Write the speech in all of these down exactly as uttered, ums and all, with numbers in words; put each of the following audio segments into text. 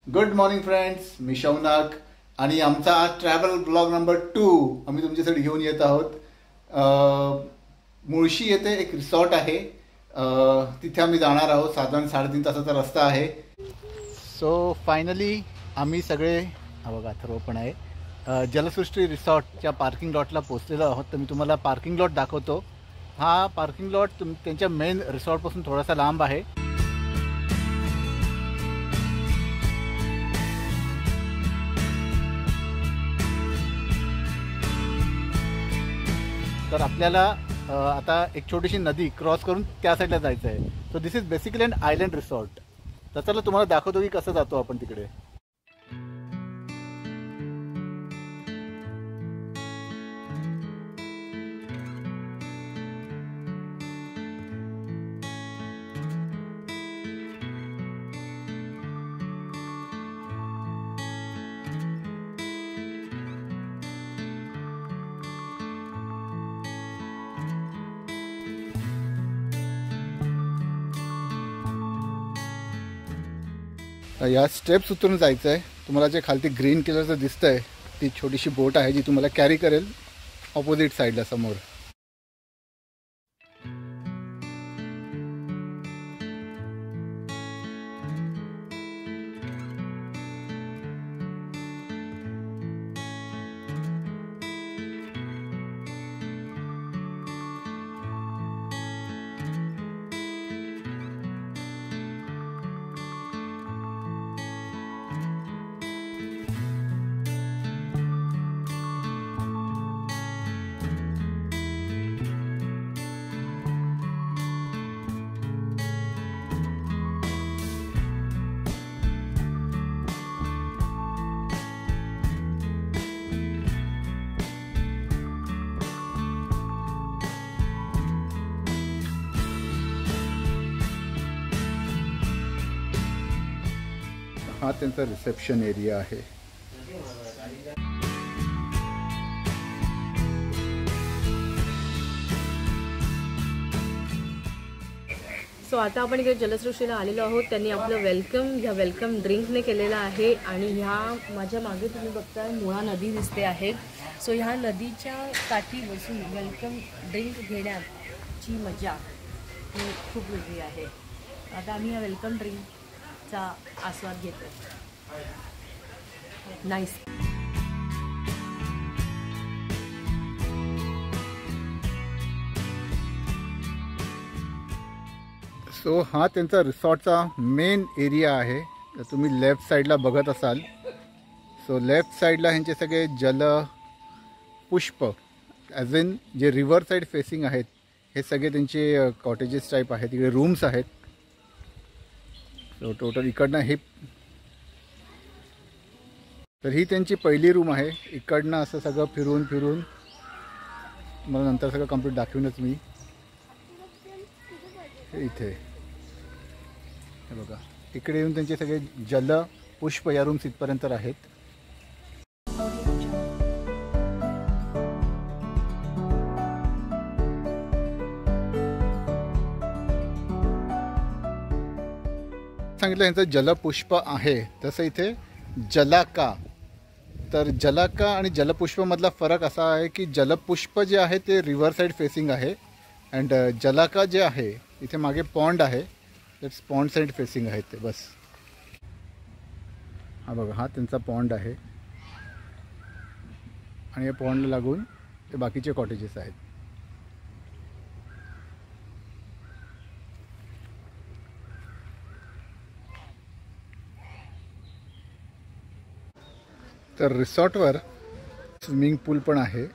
Good morning friends, मी शौनक आणि आमचा आज ट्रॅव्हल ब्लॉग नंबर टू आम्ही तुमच्यासाठी घेऊन येत आहोत. मुळशी येथे एक रिसॉर्ट आहे, तिथे आम्ही जाणार आहोत. साधारण साडेतीन तासाचा रस्ता आहे. सो फायनली आम्ही सगळे हा बघा अथर्व पण आहे जलसृष्टी रिसॉर्टच्या पार्किंग लॉटला पोहोचलेलो आहोत. तर मी तुम्हाला पार्किंग लॉट दाखवतो. हा पार्किंग लॉट तुम त्यांच्या मेन रिसॉर्टपासून थोडासा लांब आहे. तर आपल्याला आता एक छोटीशी नदी क्रॉस करून त्या साईडला जायचं आहे. So this is basically an island resort. तर चला तुम्हाला दाखवतो की कसं जातो आपण तिकडे. या स्टेप्स उतरून जायचं आहे. तुम्हाला जे खालती ग्रीन कलरचं दिसतंय ती छोटीशी बोट आहे जी तुम्हाला कॅरी करेल ऑपोजिट साईडला समोर. हा त्यांचा रिसेप्शन एरिया आहे. सो आता आपण इकडे जलसृष्टीला आलेलो आहोत. त्यांनी आपलं वेलकम ह्या वेलकम ड्रिंकने केलेलं आहे. आणि ह्या माझ्या मागे तुम्ही बघताय मुळा नदी दिसते आहे. सो ह्या नदीच्या काठी बसून वेलकम ड्रिंक घेण्याची मजा ही खूप वेगळी आहे. आता आम्ही ह्या वेलकम ड्रिंकचा आस्वाद घेतो. नाईस. सो हा त्यांचा रिसॉर्टचा मेन एरिया आहे. तर तुम्ही लेफ्ट साईडला बघत असाल. सो लेफ्ट साईडला ह्यांचे सगळे जल पुष्प ॲज इन जे रिव्हर साईड फेसिंग आहेत हे सगळे त्यांचे कॉटेजेस टाईप आहेत. तिकडे रूम्स आहेत. सो टोटल इकडनं हे तर ही त्यांची पहिली रूम आहे. इकडनं असं सगळं फिरून फिरून मला नंतर सगळं कंप्लीट दाखवूनच मी इथे हे बघा इकडे येऊन त्यांचे सगळे जल पुष्प या रूम्स इथपर्यंत आहेत. सांगितलं यांचं जलपुष्प आहे. तसं इथे जलाका. तर जलाका आणि जलपुष्पमधला फरक असा आहे की जलपुष्प जे आहे ते रिव्हर साईड फेसिंग आहे अँड जलाका जे आहे इथे मागे पॉन्ड आहे दॅट्स पॉन्ड साईड फेसिंग आहे ते बस. हा बघा हा त्यांचा पॉन्ड आहे आणि या पॉन्डला लागून ते बाकीचे कॉटेजेस आहेत. तर रिसॉर्टवर स्विमिंग पूल पण आहे.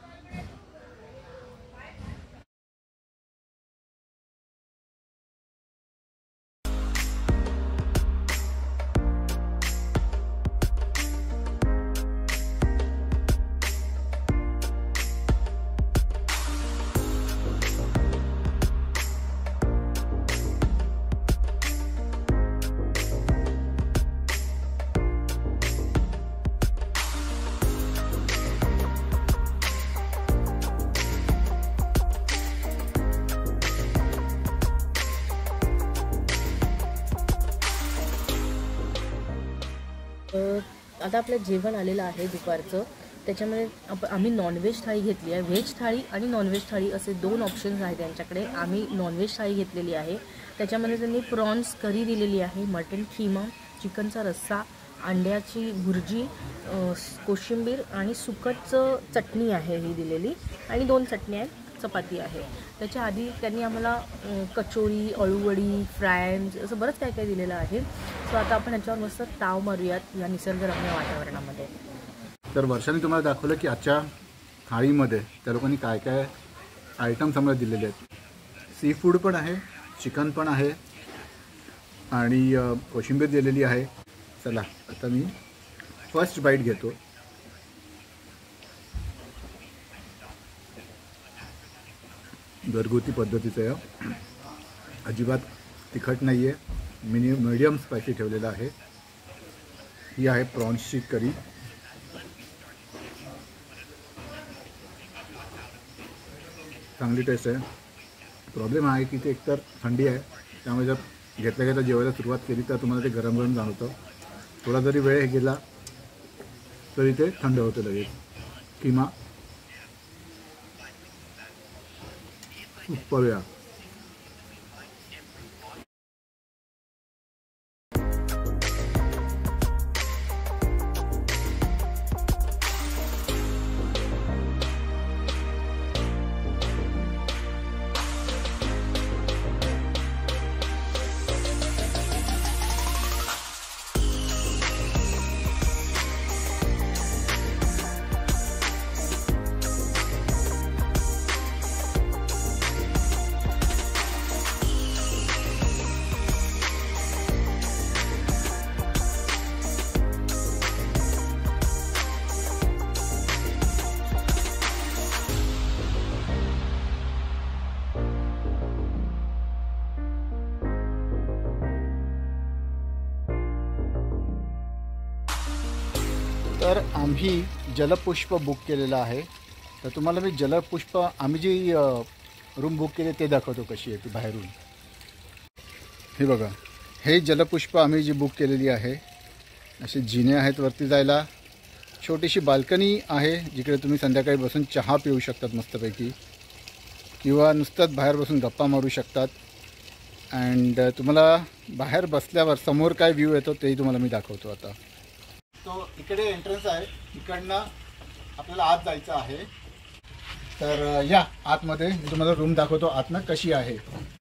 आता आपलं जेवण आलेलं आहे दुपारचं, त्याच्यामध्ये आप आम्ही नॉनव्हेज थाळी घेतली आहे. व्हेज थाळी आणि नॉनव्हेज थाळी असे दोन ऑप्शन्स आहेत त्यांच्याकडे. आम्ही नॉनव्हेज थाळी घेतलेली आहे. त्याच्यामध्ये त्यांनी प्रॉन्स करी दिलेली आहे, मटन खिमा, चिकनचा रस्सा, अंड्याची भुर्जी, कोशिंबीर आणि सुकटचं चटणी आहे ही दिलेली, आणि दोन चटणी आहेत, चपाती आहे. त्याच्या आधी त्यांनी आम्हाला कचोरी, अळूवडी, फ्रायज असं बरंच काय काय दिलेलं आहे. सो आता आपण ह्याच्यावर मस्त ताव मारूयात या निसर्गरम्य वातावरणामध्ये. तर वर्षाने तुम्हाला दाखवलं की आजच्या थाळीमध्ये त्या लोकांनी काय काय आयटम्स आम्हाला दिलेले आहेत. सी फूड पण आहे, चिकन पण आहे आणि कोशिंबीर दिलेली आहे. चला आता मी फर्स्ट बाईट घेतो. घरगुती पद्धतीचं आहे, अजिबात तिखट नाही आहे, मिनी मीडियम स्पायसी ठेवलेलं आहे. ही आहे प्रॉन्सची करी. चांगली टेस्ट आहे. प्रॉब्लेम आहे की ते एकतर थंडी आहे, त्यामुळे जर घेतल्या घेता जेवायला सुरुवात केली तर तुम्हाला ते गरम गरम जाणवतं. थोडा जरी वेळ गेला तरी ते थंड होतं लगेच. किमा करूया. तर आम्ही जलपुष्प बुक केलेलं आहे. तर तुम्हाला मी जलपुष्प आम्ही जी रूम बुक केली ते दाखवतो कशी आहे ती बाहेरून. हे बघा, हे जलपुष्प आम्ही जी बुक केलेली आहे. असे जिने आहेत वरती जायला. छोटीशी बाल्कनी आहे जिकडे तुम्ही संध्याकाळी बसून चहा पिऊ शकतात मस्तपैकी, किंवा नुसतंच बाहेर बसून गप्पा मारू शकतात. अँड तुम्हाला बाहेर बसल्यावर समोर काय व्ह्यू येतो तेही तुम्हाला मी दाखवतो आता. तो इकडे एंट्रन्स आहे, इकडनं आपल्याला आत जायचं आहे. तर या आतमध्ये मी तुम्हाला रूम दाखवतो आतनं कशी आहे.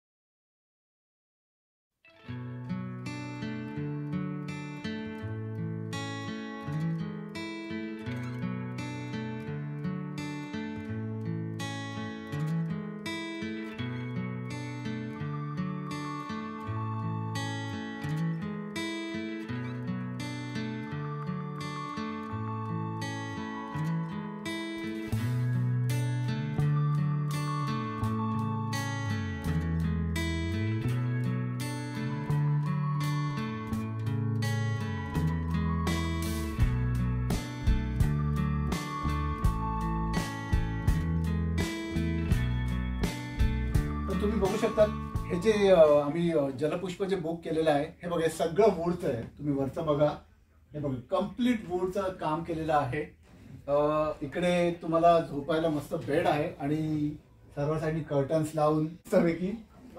तुम्ही बघू शकता हे जे आम्ही जलपुष्प जे बुक केलेलं आहे, हे बघा सगळं वूडचं आहे. तुम्ही वरचं बघा, हे बघा कम्प्लीट वूडचं काम केलेलं आहे. इकडे तुम्हाला झोपायला मस्त बेड आहे आणि सर्व साईडनी कर्टन्स लावून मस्तपैकी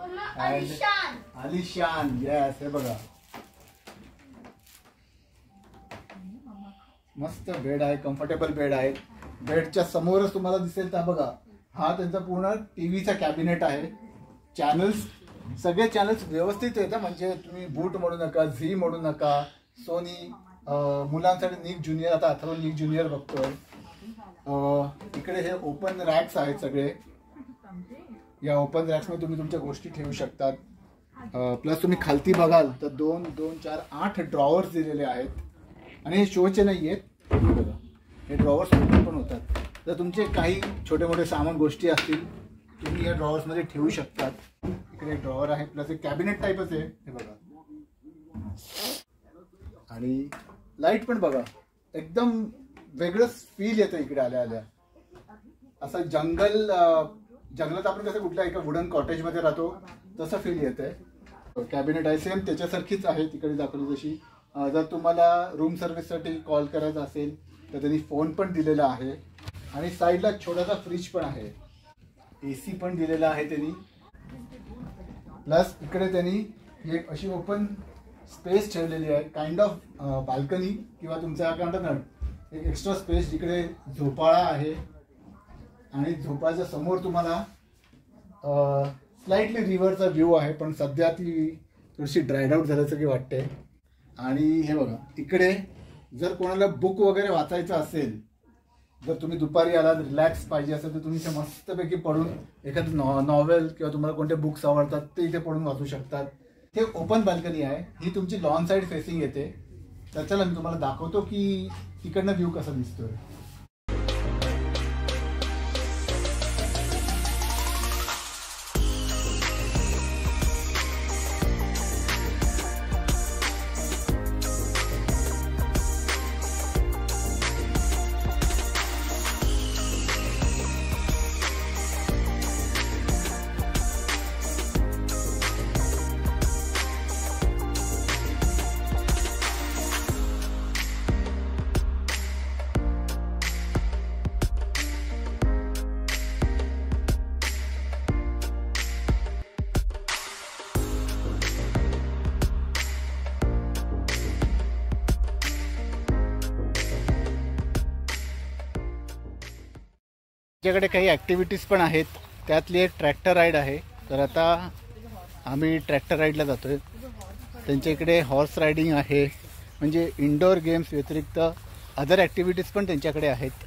आलिशान. येस, हे बघा मस्त बेड आहे, कम्फर्टेबल बेड आहे. बेडच्या समोरच तुम्हाला दिसेल तर बघा, हा त्यांचा पूर्ण टीव्हीचा कॅबिनेट आहे. चॅनल्स सगळे चॅनल्स व्यवस्थित येतात, म्हणजे तुम्ही बूट म्हणू नका, झी म्हणू नका, सोनी, मुलांसाठी निक ज्युनियर, आता अथर्व निक ज्युनियर बघतोय. इकडे हे ओपन रॅक्स आहेत सगळे. या ओपन रॅक्समध्ये तुम्ही तुमच्या गोष्टी ठेवू शकतात. प्लस तुम्ही खालती बघाल तर दोन दोन चार आठ ड्रॉवर्स दिलेले आहेत. आणि हे शोचे नाही आहेत, बघा हे ड्रॉवर्स ओपन पण होतात. जर तुमचे काही छोटे मोठे सामान गोष्टी असतील तुम्ही या ड्रॉवर्समध्ये ठेवू शकतात. इकडे एक ड्रॉवर आहे, प्लस एक कॅबिनेट टाईपच आहे, हे बघा. आणि लाईट पण बघा, एकदम वेगळंच फील येतं इकडे आल्या आल्या. असं जंगल, जंगलात आपण कसं कुठल्या एका वुडन कॉटेजमध्ये राहतो तसं फील येत आहे. कॅबिनेट आहे सेम त्याच्यासारखीच आहे तिकडे दाखवली जशी. जर तुम्हाला रूम सर्व्हिससाठी कॉल करायचा असेल तर त्यांनी फोन पण दिलेला आहे आणि साईडला छोटासा फ्रीज पण आहे, ए सी पण दिलेला आहे त्यांनी. प्लस इकडे त्यांनी एक अशी ओपन स्पेस ठेवलेली आहे, काइंड ऑफ बाल्कनी किंवा तुमच्या काय म्हणतात ना एक एक्स्ट्रा स्पेस, जिकडे झोपाळा आहे आणि झोपाळ्याच्या समोर तुम्हाला स्लाइटली रिव्हरचा व्ह्यू आहे, पण सध्या ती थोडीशी ड्राईड आउट झाल्यासारखी वाटते. आणि हे बघा इकडे जर कोणाला बुक वगैरे वाचायचं असेल, जर तुम्ही दुपारी आलात रिलॅक्स पाहिजे असेल तर तुम्ही इथे मस्तपैकी पडून एखादं नॉ नॉवेल किंवा तुम्हाला कोणते बुक्स आवडतात ते इथे पडून वाचू शकतात. हे ओपन बाल्कनी आहे, ही तुमची लॉन साईड फेसिंग येते. तर चला मी तुम्हाला दाखवतो की तिकडनं व्ह्यू कसा दिसतोय. आमच्याकडे काही ॲक्टिव्हिटीज पण आहेत, त्यातली एक ट्रॅक्टर राईड आहे. तर आता आम्ही ट्रॅक्टर राईडला जातोय. त्यांच्या इकडे हॉर्स रायडिंग आहे, म्हणजे इंडोर गेम्स व्यतिरिक्त अदर ॲक्टिव्हिटीज पण त्यांच्याकडे आहेत.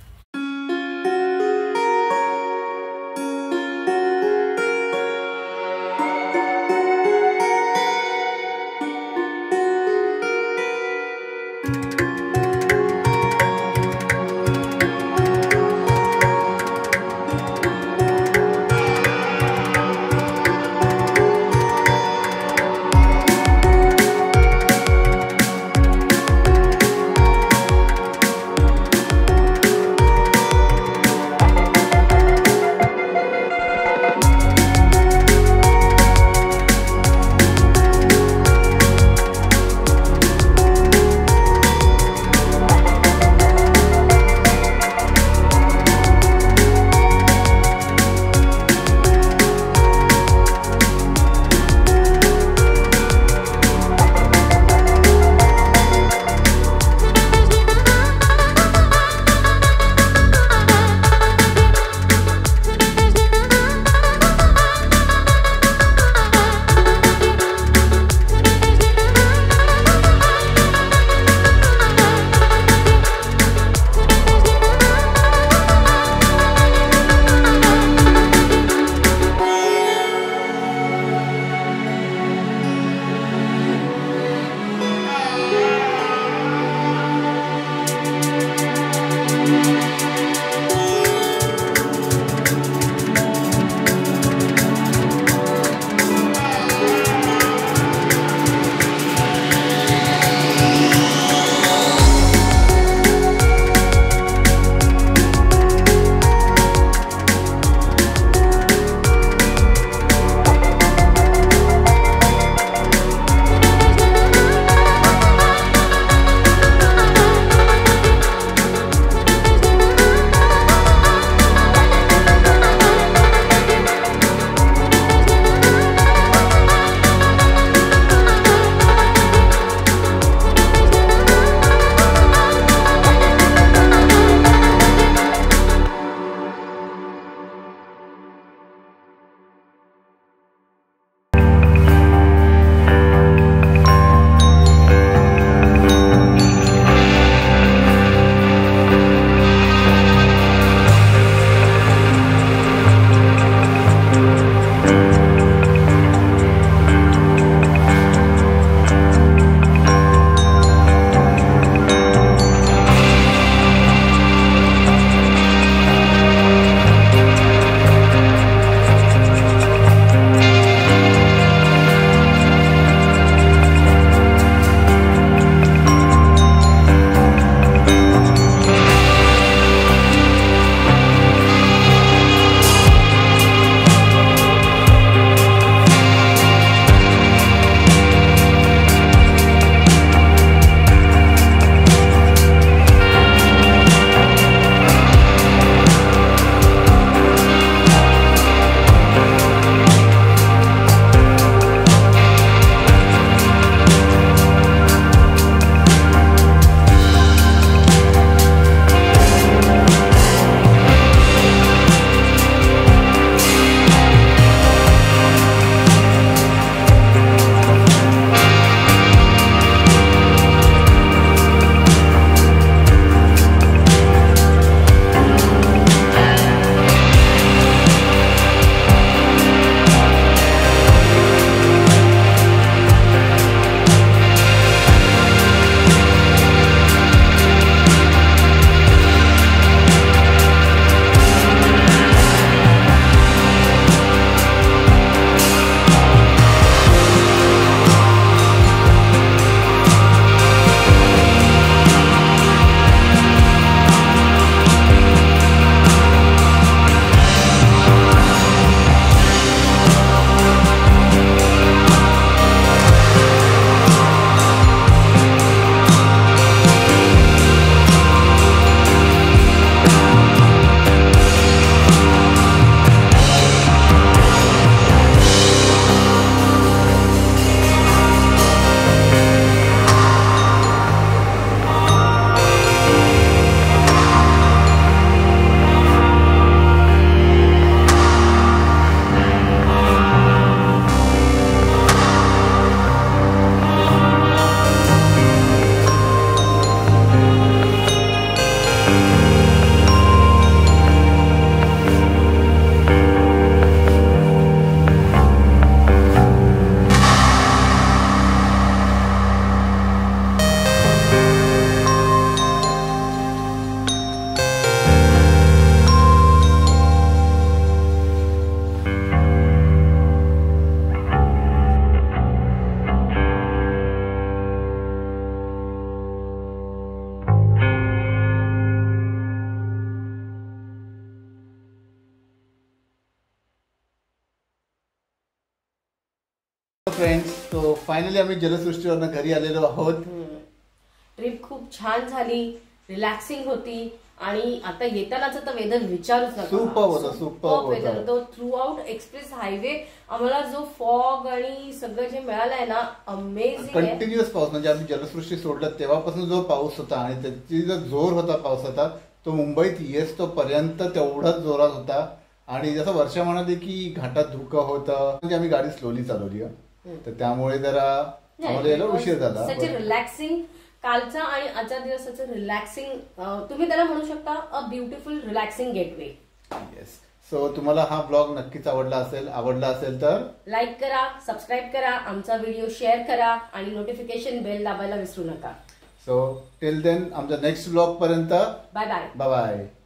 फायनली आम्ही जलसृष्टीवरनं घरी आलेलो आहोत. ट्रिप खूप छान झाली, रिलॅक्सिंग होती आणि आता येतानाच तर वेदर विचारूच नका. सुपर होता, सुपर वेदर. तो थ्रू आउट एक्सप्रेस हायवे आम्हाला जो फॉग आणि सगळं जे मिळालंय ना, अमेझिंग. कंटिन्युअस पाऊस, म्हणजे आम्ही जलसृष्टी सोडलं तेव्हापासून जो पाऊस होता आणि त्याची जो जोर होता पावसाचा, तो मुंबईत येस तो पर्यंत तेवढाच जोरात होता. आणि जसं वर्षा म्हणाली की घाटात धुकं होतं, म्हणजे आम्ही गाडी स्लोली चालवली, तर त्यामुळे जरा आम्हाला यायला उशीर झाला. Such relaxing. कालचा आणि आजचा दिवसाचं रिलॅक्सिंग, तुम्ही त्याला म्हणू शकता a beautiful relaxing getaway. Yes. So तुम्हाला हा ब्लॉग नक्कीच आवडला असेल. आवडला असेल तर लाईक करा, सबस्क्राईब करा, आमचा व्हिडिओ शेअर करा आणि नोटिफिकेशन बेल दाबायला विसरू नका. सो टिल देन आमच्या नेक्स्ट ब्लॉग पर्यंत बाय बाय. Bye bye.